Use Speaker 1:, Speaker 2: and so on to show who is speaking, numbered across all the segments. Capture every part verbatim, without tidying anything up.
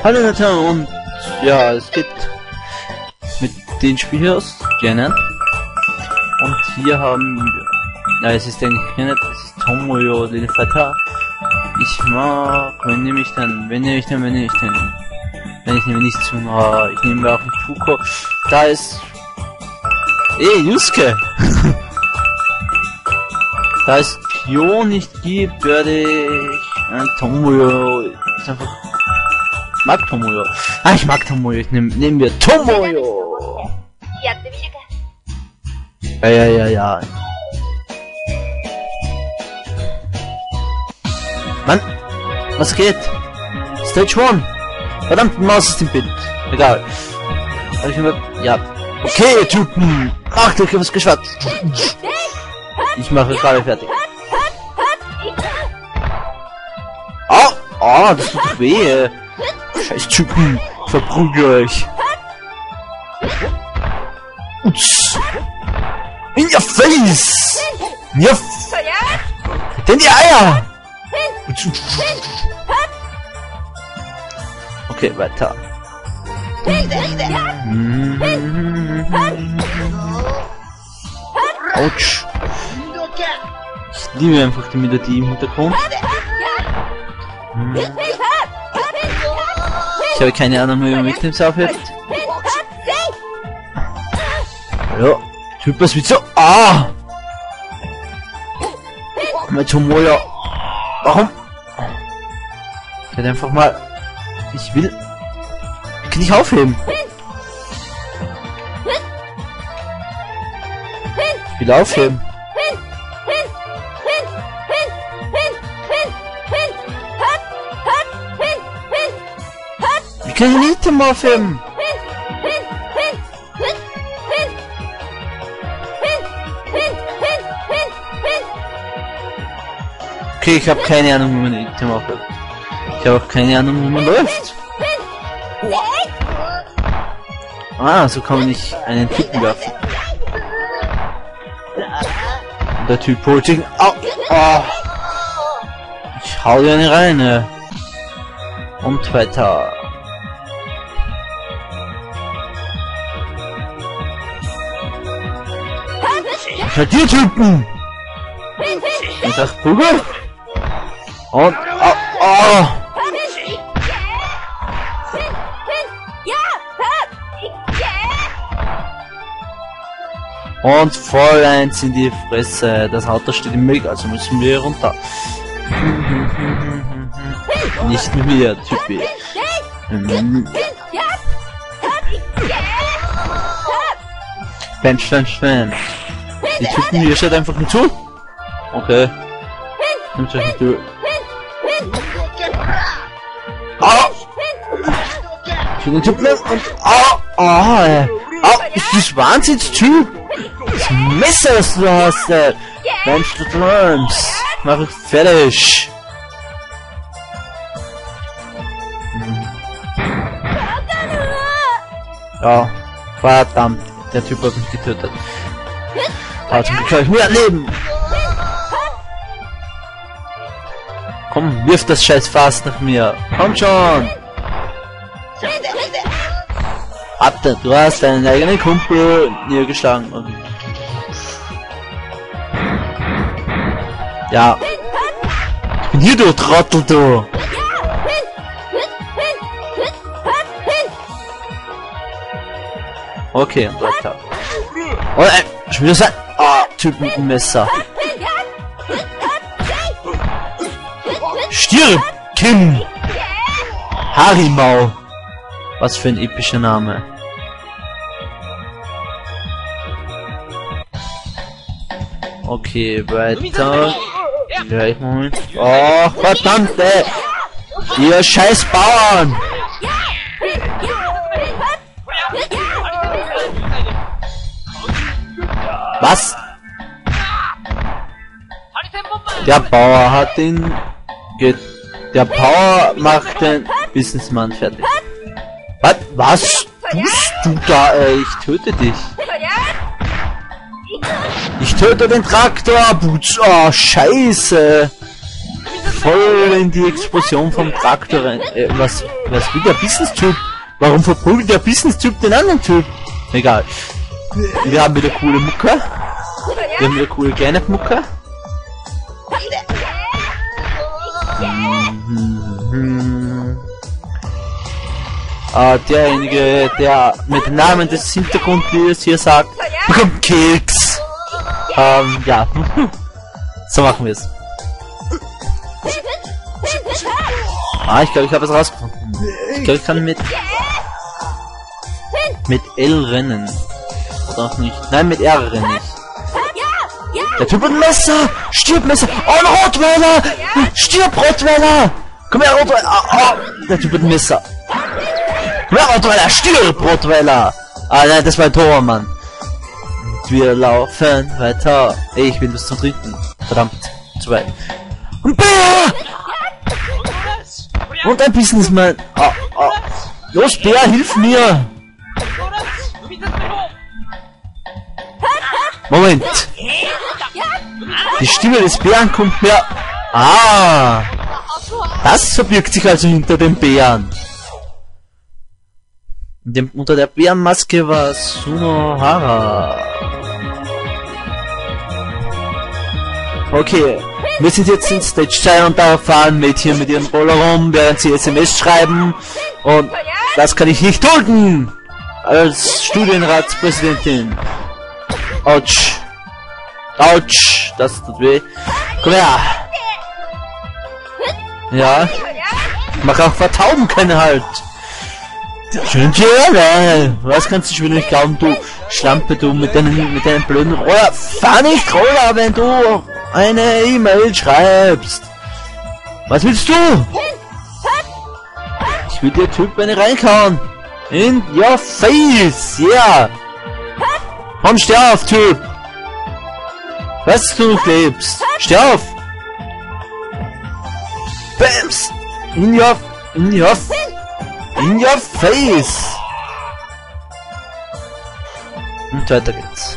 Speaker 1: Hallo Leute und ja, es geht mit den Spielers gerne. Und hier haben wir, ja, es ist eigentlich nicht, es ist Tomoyo den Vater. Ich mag, wenn nehme ich dann, wenn nehme ich dann, wenn nehme ich dann, wenn ich nehme nicht zu, oh, ich nehme auch nicht Tuko. Da ist, eh, Yusuke. Da es Kyo nicht gibt, werde ich, äh, Tomoyo, ist einfach, ich mag Tomoyo. Ah, ich mag Tomoyo, ich nehm, nehmen wir Tomoyo. Ja, ja, ja, ja. Mann, was geht? Stage one. Verdammt, die Maus ist im Bild. Egal. Hab ich immer, ja. Okay, ihr Typen. Macht euch was geschwatzt. Ich mache gerade fertig. Oh, oh, das tut weh. Scheiß Typen. Verprügel euch. Uts. In your face! In your f in die Eier! Okay, weiter. Autsch. Ich liebe einfach die Melodie im Hintergrund. Ich habe keine Ahnung, wie man mit dem aufhört. Ja. Typ, was willst du? Ah! Mein Tomoyo. Warum? Ich werde einfach mal. Ich will. Ich kann nicht aufheben. Ich will aufheben. Wie kann ich nicht mehr aufheben? Okay, ich habe keine Ahnung, wie man Item aufhört. Ich habe auch keine Ahnung, wie man läuft. Ah, so kann man nicht einen Typen werfen. Und der Typ holt sich... Au! Oh. Ich hau dir eine rein. Und weiter. Ich hab die Typen! Ich sag Kugel! Und, oh, oh. Und voll eins in die Fresse. Das Auto steht im Weg, also müssen wir runter. Nicht mit mir, Typi. Bench, bench, bench. Die Typen hier steht einfach nur zu. Okay. Nimmt euch nicht durch. Ah! Ich will den Typ nehmen und... Ah! Ah! Ey. Ah! Ist das Wahnsinnstyp? Das Messer, das du hast, ey! Mensch, du träumst! Mach ich fertig! Hm. Ja, verdammt! Der Typ hat mich getötet. Aber zum Glück kann ich mir erleben! Komm, wirf das scheiß Fass nach mir. Komm schon. Warte, du hast deinen eigenen Kumpel niedergeschlagen. Okay. Ja. Ich bin hier, du Trottel, du. Okay, und weiter. Oh, ey, schon wieder sein. Ah, Typ mit dem Messer. Stirb, Kim! Harimau! Was für ein epischer Name. Okay, weiter. Gleich Moment. Oh, verdammt, ey! Ihr scheiß Bauern! Was? Der Bauer hat den... Der Power macht den Businessmann fertig. Was? Was tust du da, ey? Ich töte dich. Ich töte den Traktor, Butz. Oh, scheiße. voll in die Explosion vom Traktor rein. Äh, was, was will der Business-Typ? Warum verprügelt der Business-Typ den anderen Typ? Egal. Wir haben wieder coole Mucke. Wir haben wieder coole kleine Mucke. Mhm. Ah, derjenige, der mit dem Namen des Hintergrundliedes hier sagt, bekommt Keks. Ähm, ja. So machen wir es. Ah, ich glaube, ich habe es rausgefunden. Ich glaube, ich kann mit mit L rennen. Oder auch nicht. Nein, mit R renne ich. Der Typ mit dem Messer! Stirb Messer! Oh, ein Rottweiler! Stirb Rottweiler! Komm her, Rottweiler! Oh, oh. Der Typ mit dem Messer! Komm her, Rottweiler! Stirb Rottweiler! Ah, nein, das war ein Tormann. Und wir laufen weiter. Ey, ich will bis zum dritten. Verdammt. Zwei. Und Bär! Und ein Businessman. Oh, oh. Los, Bär, hilf mir! Moment! Die Stimme des Bären kommt mir... Ah! Das verbirgt sich also hinter dem Bären. Dem, unter der Bärenmaske war Sunohara. Okay, wir sind jetzt in Stage zwei und da fahren Mädchen mit ihrem Roller rum, während sie S M S schreiben. Und das kann ich nicht dulden! Als Studienratspräsidentin. Autsch. Autsch. Das tut weh. Komm her. Ja. Mach auch vertauben können halt. Schön gerne. Was kannst du schon nicht glauben, du Schlampe, du mit deinen, mit deinen blöden Roller. Fahr nicht Roller, wenn du eine E-Mail schreibst. Was willst du? Ich will dir Typ eine reinkauen. In your face, yeah. Komm, steh auf, Typ. Was du noch lebst. Steh auf. Bams. In your, in your, in your face. Und weiter geht's.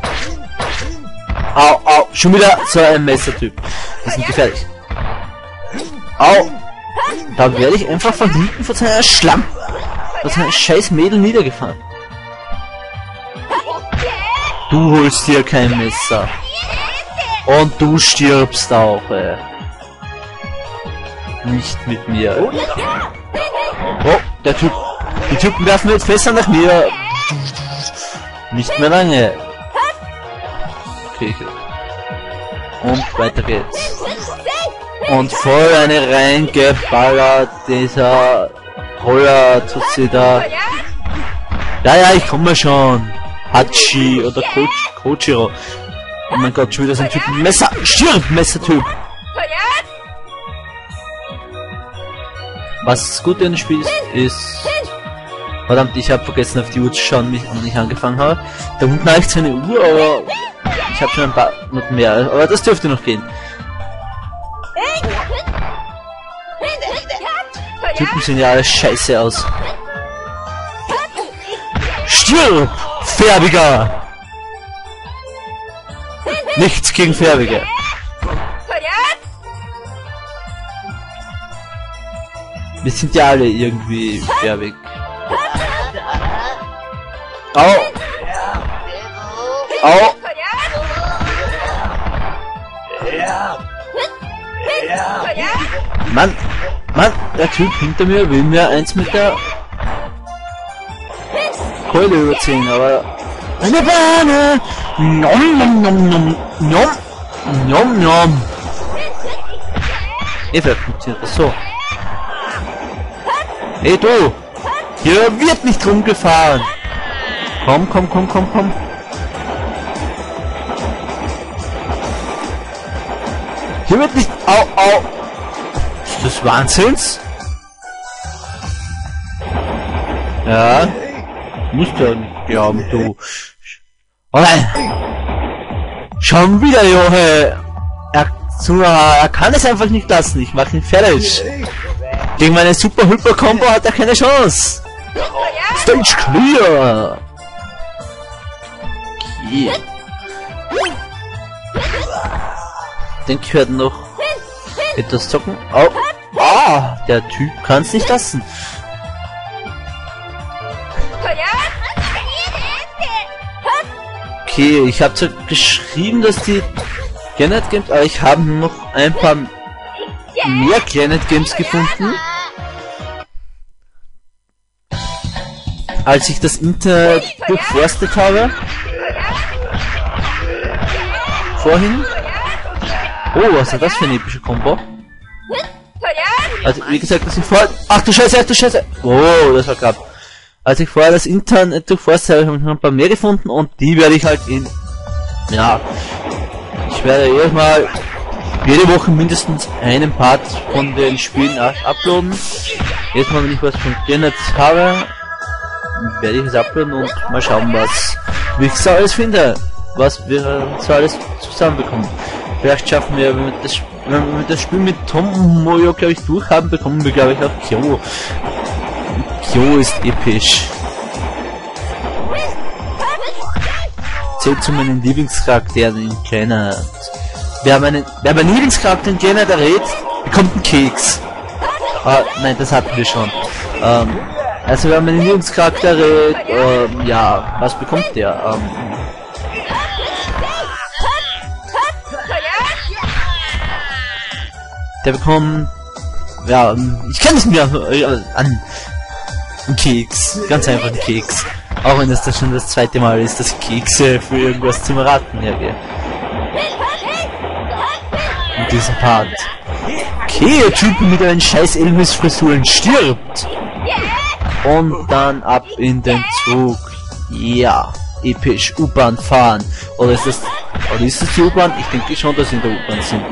Speaker 1: Au, au, schon wieder so ein Messertyp. Das ist gefährlich. Au. Da werde ich einfach von hinten von seiner Schlampe, von seiner scheiß Mädel niedergefahren. Du holst dir kein Messer. Und du stirbst auch, ey. Nicht mit mir. Oh, der Typ. Die Typen werfen jetzt Fässer nach mir. Nicht mehr lange. Okay, und weiter geht's. Und voll eine reingeballert, dieser Roller tut sie da. Ja, ja, ich komme schon. Hachi oder Ko Kochiro. Oh mein Gott, schon wieder so ein Typ. Messer! Stirb, Messertyp! Was gut in dem Spiel ist, ist... Verdammt, ich habe vergessen auf die Uhr zu schauen, mich noch nicht angefangen habe. Da unten habe ich zwar eine Uhr, aber... Ich habe schon ein paar Minuten mehr, aber das dürfte noch gehen. Typen sehen ja alle scheiße aus. Stirb! Färbiger! Nichts gegen Färbige. Wir sind ja alle irgendwie färbig. Au! Au! Mann! Mann! Der Typ hinter mir will mir eins mit der Keule überziehen, aber... Eine Bahne! Nom nom nom nom nom nom nom. Eh, vielleicht funktioniert das so. Hey du! Hier wird nicht rumgefahren! Komm, komm, komm, komm, komm! Hier wird nicht... Au, au! Ist das Wahnsinns? Ja? Musst du nicht glauben, du... Oh nein! Schon wieder, Junge! Er, er kann es einfach nicht lassen, ich mach ihn fertig! Gegen meine super Hyper Combo hat er keine Chance! Stage clear! Okay. Ich denke, ich werde noch Etwas zocken. Oh. Ah, der Typ kann es nicht lassen. Okay, ich habe zwar geschrieben, dass die Planet Games, aber ich habe noch ein paar mehr Planet Games gefunden, als ich das Internet durchforstet habe. Vorhin. Oh, was ist das für eine epische Kombo? Also, wie gesagt, dass ich vorher... Ach du Scheiße, ach du Scheiße! Oh, das war knapp. Als ich vorher das Internet durchforstet habe, habe ich noch ein paar mehr gefunden und die werde ich halt in... Ja... Ich werde jedes Mal... Jede Woche mindestens einen Part von den Spielen uploaden. Jedes Mal, wenn ich was von Planet habe, werde ich es uploaden und mal schauen, was... Wie ich so alles finde. Was wir so alles zusammenbekommen. Vielleicht schaffen wir, wenn wir das, wenn wir das Spiel mit Tom und Mojo, glaube ich, durchhaben, bekommen wir, glaube ich, auch Kyo. Kyo ist episch. Zählt zu meinen Lieblingscharakteren in Janet. Wer meinen, wer meinen Lieblingscharakter in Janet errät, bekommt einen Keks. Ah, nein, das hatten wir schon. Ähm, also wer meinen Lieblingscharakter errät, ähm, ja, was bekommt der? Ähm, Der bekommt, ja, ich kann es mir äh, an, einen Keks, ganz einfach einen Keks. Auch wenn es das schon das zweite Mal ist, dass ich Kekse für irgendwas zum Raten hergehe. In diesem Part. Okay, der Typ mit einen scheiß Elvis-Frisuren stirbt. Und dann ab in den Zug. Ja, episch, U-Bahn fahren. Oder ist das, oder ist das die U-Bahn? Ich denke schon, dass sie in der U-Bahn sind.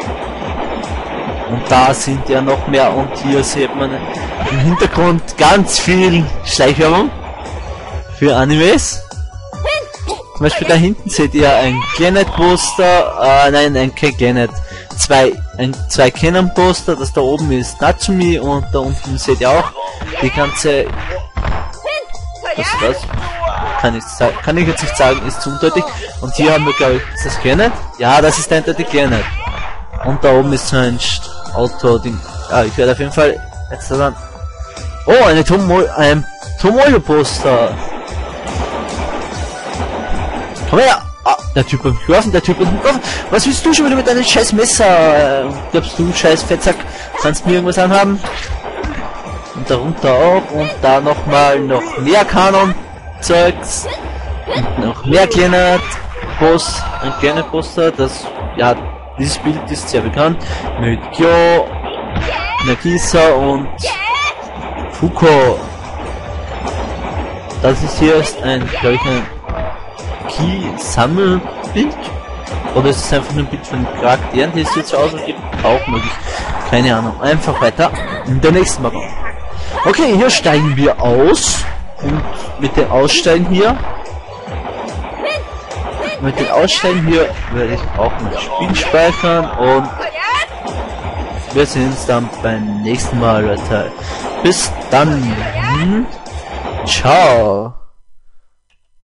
Speaker 1: Und da sind ja noch mehr und hier sieht man im Hintergrund ganz viel Schleichwerbung für Animes. Zum Beispiel da hinten seht ihr ein Planet Poster, äh, nein, ein kein Planet, zwei, ein, zwei Canon Poster, das da oben ist Natsumi und da unten seht ihr auch die ganze, was ist das? Kann ich, kann ich jetzt nicht sagen, ist zu undeutlich. Und hier haben wir, glaube ich, ist das Planet? Ja, das ist eindeutig Planet. Und da oben ist so ein Auto-Ding. Ja, ich werde auf jeden Fall jetzt dann... Oh, eine Tomo ein Tomoyo-Poster. Komm her! Ah, der Typ hat mich geworfen, der Typ hat mich geworfen. Was willst du schon wieder mit deinem scheiß Messer? Glaubst du, scheiß Fettsack, kannst mir irgendwas anhaben? Und darunter auch. Und da nochmal noch mehr Kanon-Zeugs. Und noch mehr kleine Post, ein kleiner Poster, das, ja, dieses Bild ist sehr bekannt mit Kyo, Nagisa und Fuko. Das ist hier ist ein, glaube ich, ein Key-Sammelbild. Oder ist es einfach nur ein Bild von den Charakteren, die es jetzt so ausgibt? Auch möglich. Keine Ahnung. Einfach weiter in der nächsten Mal. Okay, hier steigen wir aus. Und mit dem Aussteigen hier Mit den Aussteigen hier werde ich auch mein Spiel speichern und wir sehen uns dann beim nächsten Mal weiter. Bis dann. Ciao.